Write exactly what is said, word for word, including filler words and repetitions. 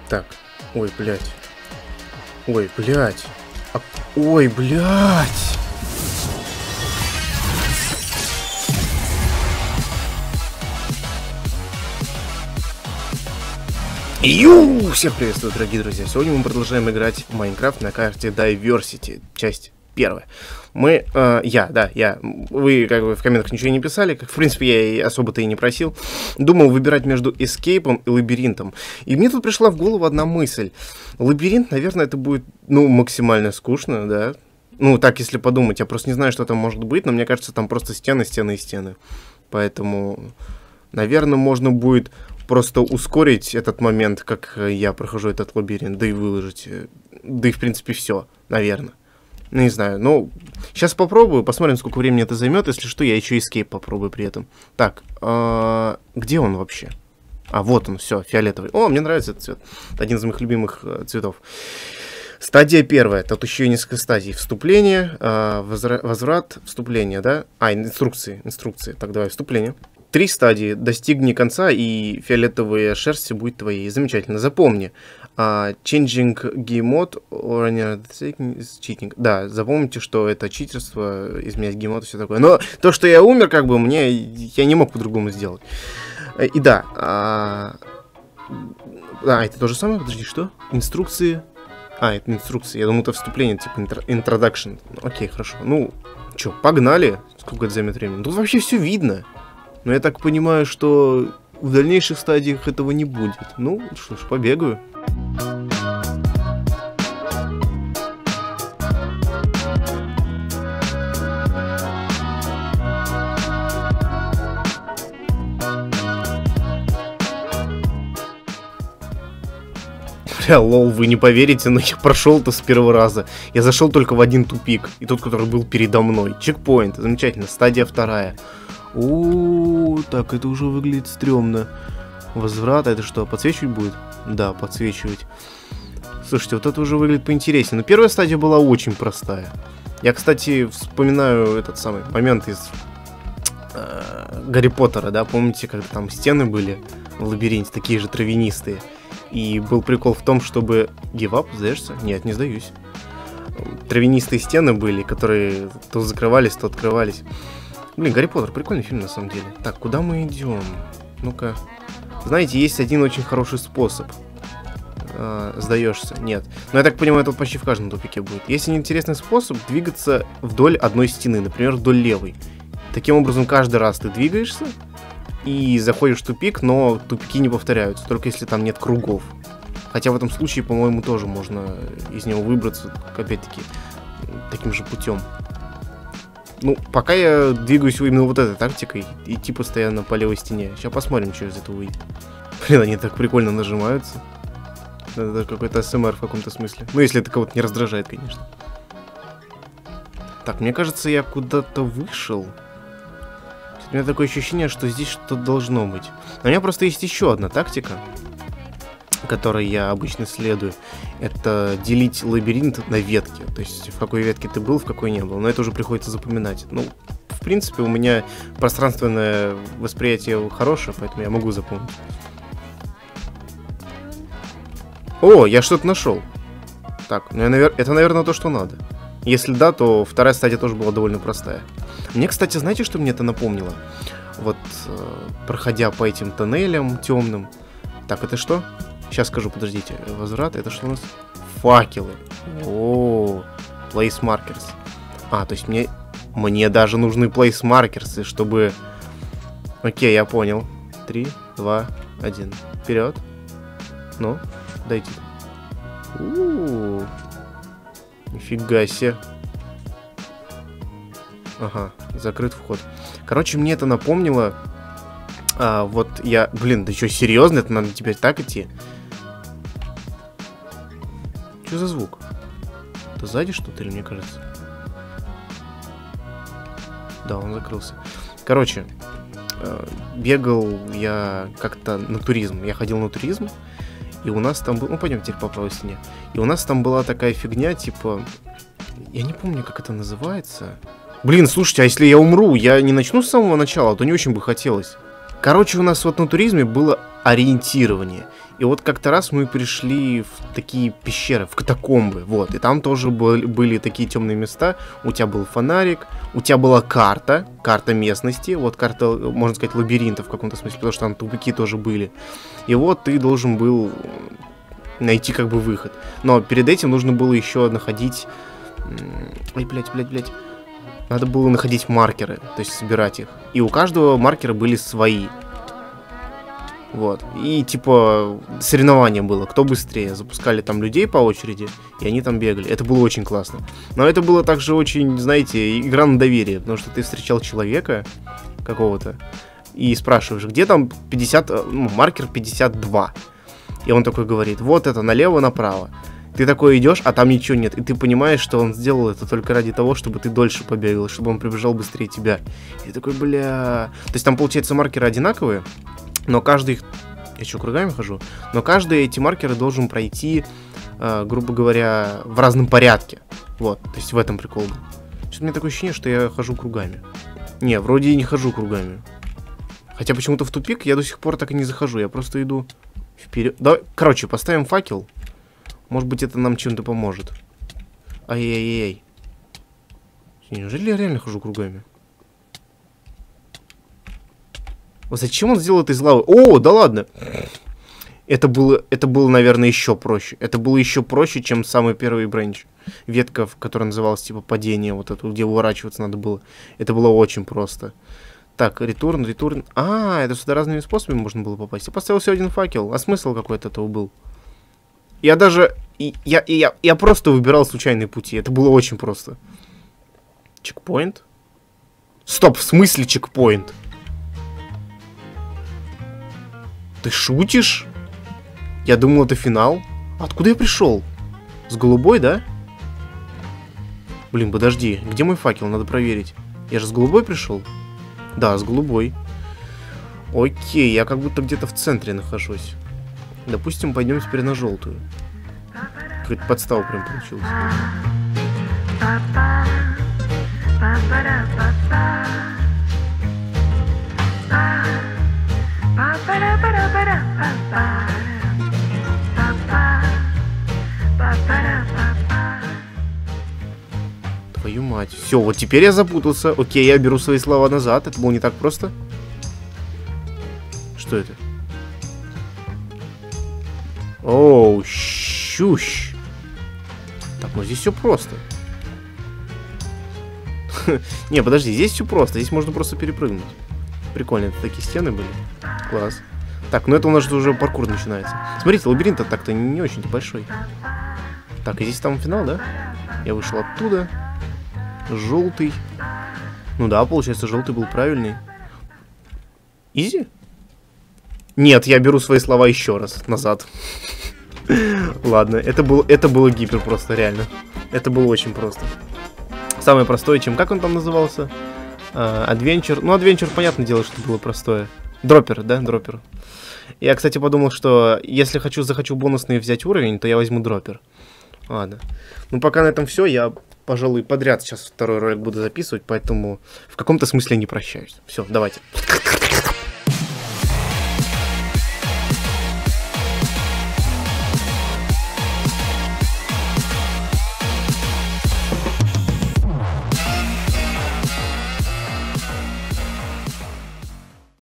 Так. Ой, блядь. Ой, блядь. А... Ой, блядь. Ю! Всех приветствую, дорогие друзья. Сегодня мы продолжаем играть в Майнкрафт на карте Diversity. Часть первая. Мы, э, я, да, я, вы как бы в комментах ничего не писали, как в принципе я и особо-то и не просил. Думал выбирать между эскейпом и лабиринтом. И мне тут пришла в голову одна мысль. Лабиринт, наверное, это будет, ну, максимально скучно, да. Ну, так, если подумать, я просто не знаю, что там может быть, но мне кажется, там просто стены, стены и стены. Поэтому, наверное, можно будет просто ускорить этот момент, как я прохожу этот лабиринт, да и выложить. Да и, в принципе, все, наверное. Ну, не знаю, ну, сейчас попробую, посмотрим, сколько времени это займет. Если что, я еще эскейп попробую при этом. Так, э, где он вообще? А, вот он, все, фиолетовый. О, мне нравится этот цвет. Это один из моих любимых э, цветов. Стадия первая. Тут еще несколько стадий. Вступление, э, возра возврат, вступление, да? А, инструкции, инструкции. Так, давай, вступление. Три стадии. Достигни конца, и фиолетовая шерсть будет твоей. Замечательно. Запомни. Uh, changing game mode or is cheating. Да, запомните, что это читерство, изменять геймод и все такое. Но то, что я умер, как бы, мне, я не мог по-другому сделать. И да. А, а, это то же самое? Подожди, что? Инструкции. А, это инструкции. Я думал, это вступление, типа introduction. Окей, хорошо. Ну, что, погнали. Сколько это займет времени? Тут вообще все видно. Но я так понимаю, что в дальнейших стадиях этого не будет. Ну, что ж, побегаю. Бля, лол, вы не поверите, но я прошел-то с первого раза. Я зашел только в один тупик, и тот, который был передо мной. Чекпоинт, замечательно, стадия вторая. О, так, это уже выглядит стрёмно. Возврат, а это что, подсвечивать будет? Да, подсвечивать. Слушайте, вот это уже выглядит поинтереснее. Но первая стадия была очень простая. Я, кстати, вспоминаю этот самый момент из э, Гарри Поттера, да? Помните, когда там стены были в лабиринте, такие же травянистые. И был прикол в том, чтобы... Give up? Сдаешься? Нет, не сдаюсь. Травянистые стены были, которые то закрывались, то открывались. Блин, Гарри Поттер, прикольный фильм на самом деле. Так, куда мы идем? Ну-ка. Знаете, есть один очень хороший способ. А, сдаешься? Нет. Но я так понимаю, это почти в каждом тупике будет. Есть интересный способ двигаться вдоль одной стены, например, вдоль левой. Таким образом, каждый раз ты двигаешься и заходишь в тупик, но тупики не повторяются, только если там нет кругов. Хотя в этом случае, по-моему, тоже можно из него выбраться, опять-таки, таким же путем. Ну, пока я двигаюсь именно вот этой тактикой, идти постоянно по левой стене. Сейчас посмотрим, что из этого выйдет. Блин, они так прикольно нажимаются. Это какой-то эс эм эр в каком-то смысле. Ну, если это кого-то не раздражает, конечно. Так, мне кажется, я куда-то вышел. У меня такое ощущение, что здесь что-то должно быть. Но у меня просто есть еще одна тактика, которой я обычно следую. Это делить лабиринт на ветки. То есть в какой ветке ты был, в какой не был. Но это уже приходится запоминать. Ну, в принципе, у меня пространственное восприятие хорошее, поэтому я могу запомнить. О, я что-то нашел. Так, ну я, навер... это, наверное, то, что надо. Если да, то вторая стадия тоже была довольно простая. Мне, кстати, знаете, что мне это напомнило? Вот, э, проходя по этим тоннелям темным. Так, это что? Сейчас скажу, подождите. Возврат, это что у нас? Факелы. О, place markers. А, то есть мне, мне даже нужны place markers, чтобы... Окей, я понял. Три, два, один. Вперед. Ну, дайте. У-у-у. Нифига себе. Ага, закрыт вход. Короче, мне это напомнило... А, вот я... Блин, да что, серьезно? Это надо теперь так идти? Что за звук? Это сзади что-то или мне кажется? Да, он закрылся. Короче, э, бегал я как-то на туризм. Я ходил на туризм, и у нас там был... Ну, пойдем теперь по правой стене. И у нас там была такая фигня, типа... Я не помню, как это называется. Блин, слушайте, а если я умру, я не начну с самого начала, а то не очень бы хотелось. Короче, у нас вот на туризме было ориентирование. И вот как-то раз мы пришли в такие пещеры, в катакомбы, вот. И там тоже были, были такие темные места. У тебя был фонарик, у тебя была карта, карта местности. Вот карта, можно сказать, лабиринта в каком-то смысле, потому что там тупики тоже были. И вот ты должен был найти как бы выход. Но перед этим нужно было еще находить... Ой, блядь, блядь, блядь. Надо было находить маркеры, то есть собирать их. И у каждого маркера были свои. Вот. И типа соревнование было, кто быстрее. Запускали там людей по очереди, и они там бегали. Это было очень классно. Но это было также очень, знаете, игра на доверие. Потому что ты встречал человека какого-то и спрашиваешь, где там пятьдесят, ну, маркер пятьдесят два. И он такой говорит, вот это, налево, направо. Ты такой идешь, а там ничего нет. И ты понимаешь, что он сделал это только ради того, чтобы ты дольше побегал, чтобы он прибежал быстрее тебя. И ты такой, бля... То есть там, получается, маркеры одинаковые, но каждый... Я что, кругами хожу? Но каждый эти маркеры должен пройти, э, грубо говоря, в разном порядке. Вот, то есть в этом прикол был. Что-то у меня такое ощущение, что я хожу кругами. Не, вроде и не хожу кругами. Хотя почему-то в тупик я до сих пор так и не захожу. Я просто иду вперед. Давай, короче, поставим факел. Может быть, это нам чем-то поможет. Ай-яй-яй. Неужели я реально хожу кругами? Вот зачем он сделал это из лавы? О, да ладно! Это было, это было, наверное, еще проще. Это было еще проще, чем самый первый бренч. Ветка, которая называлась, типа, падение, вот эту, где уворачиваться надо было. Это было очень просто. Так, ретурн, ретурн. А, это сюда разными способами можно было попасть. Я поставил всего один факел. А смысл какой от этого был? Я даже... Я, я, я просто выбирал случайные пути. Это было очень просто. Чекпоинт? Стоп, в смысле чекпоинт? Ты шутишь? Я думал, это финал. Откуда я пришел? С голубой, да? Блин, подожди. Где мой факел? Надо проверить. Я же с голубой пришел? Да, с голубой. Окей, я как будто где-то в центре нахожусь. Допустим, пойдем теперь на желтую. Какая-то подстава прям получилась. Твою мать. Все, вот теперь я запутался. Окей, я беру свои слова назад. Это было не так просто. Что это? Оу, щущ. Так, ну здесь все просто. Не, подожди, здесь все просто. Здесь можно просто перепрыгнуть. Прикольно, это такие стены были. Класс. Так, ну это у нас уже паркур начинается. Смотрите, лабиринт так-то не очень-то большой. Так, и здесь там финал, да? Я вышел оттуда. Желтый. Ну да, получается, желтый был правильный. Изи? Нет, я беру свои слова еще раз назад. Ладно, это, был, это было гипер просто, реально. Это было очень просто. Самое простое, чем... Как он там назывался? Адвенчер. Uh, ну, адвенчер, понятное дело, что было простое. Дроппер, да? Дроппер. Я, кстати, подумал, что если хочу, захочу бонусный взять уровень, то я возьму дроппер. Ладно. Ну, пока на этом все. Я, пожалуй, подряд сейчас второй ролик буду записывать, поэтому в каком-то смысле не прощаюсь. Все, давайте.